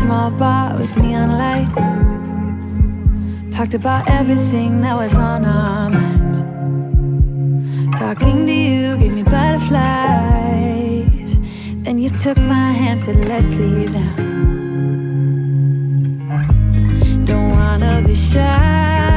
small bar with neon lights. Talked about everything that was on our minds. Talking to you gave me butterflies. Then you took my hand, said let's leave now. Don't wanna be shy,